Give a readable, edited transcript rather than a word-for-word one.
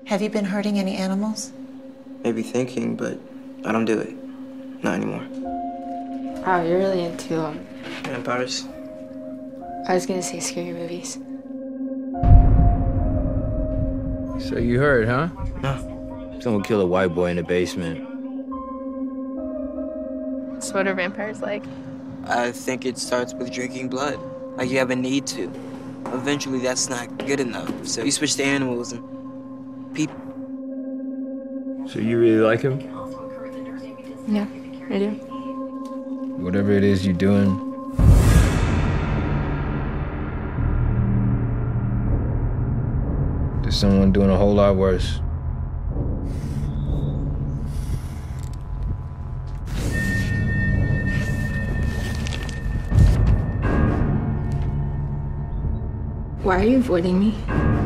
Have you been hurting any animals? Maybe thinking, but I don't do it. Not anymore. Wow, you're really into Vampires? I was gonna say scary movies. So you heard, huh? No. Someone killed a white boy in the basement. So what are vampires like? I think it starts with drinking blood. Like you have a need to. Eventually that's not good enough. So you switch to animals and people. So you really like him? Yeah, I do. Whatever it is you're doing, there's someone doing a whole lot worse. Why are you avoiding me?